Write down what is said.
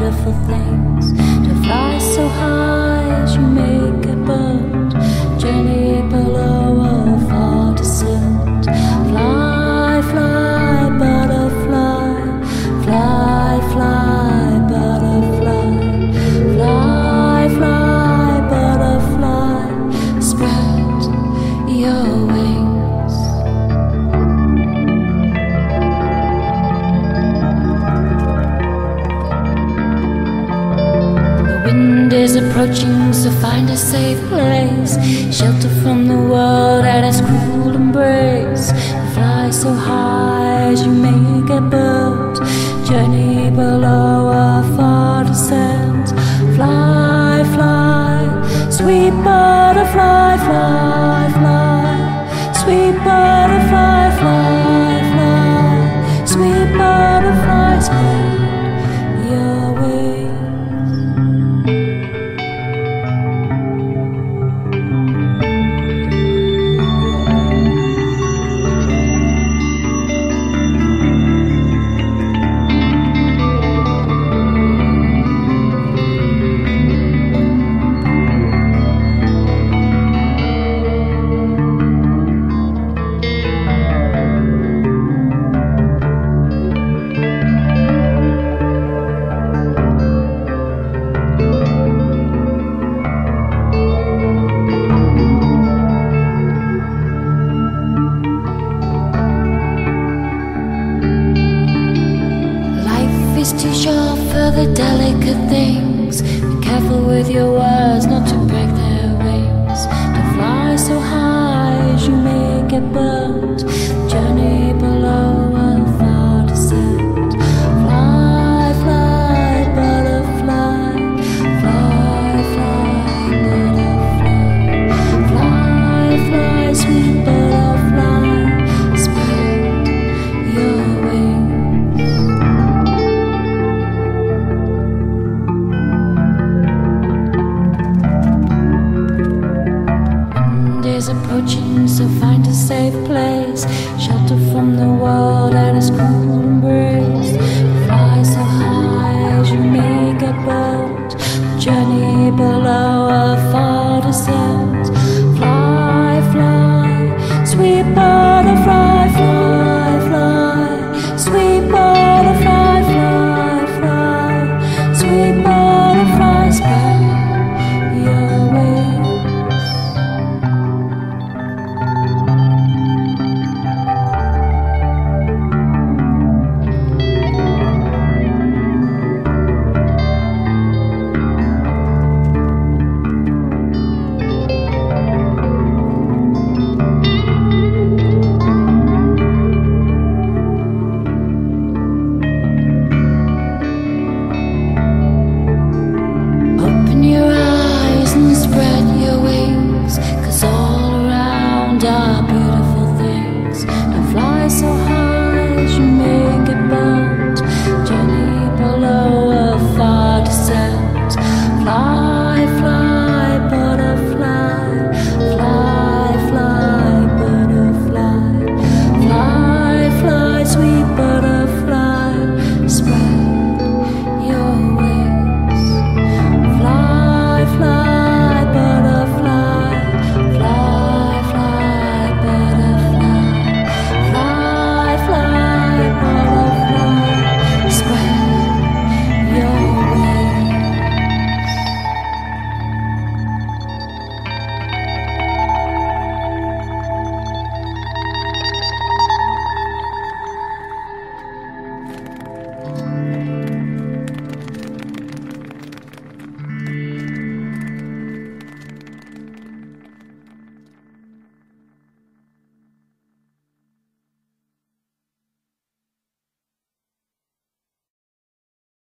wonderful things. To fly so high as you make a bird, journey below a far descent. Fly, fly, butterfly, fly, fly, butterfly, fly, fly, butterfly, spread your wings. The wind is approaching, so find a safe place, shelter from the world and its cruel embrace. Fly so high as you make a bird, journey below a far descent. Fly, fly, sweet butterfly, fly, fly, sweet butterfly, fly, fly, sweet butterfly, spread your wings. Is too short for the delicate things. Be careful with your words not to break their wings. To fly so high as you make a bird, journey below a far descent. Fly, fly, butterfly, fly, fly, butterfly, fly, fly, sweet butterfly, spread your wings. Is approaching, so find a safe place, shelter from the world and its cruel embrace. Fly so high as you make a bird, journey below a far descent.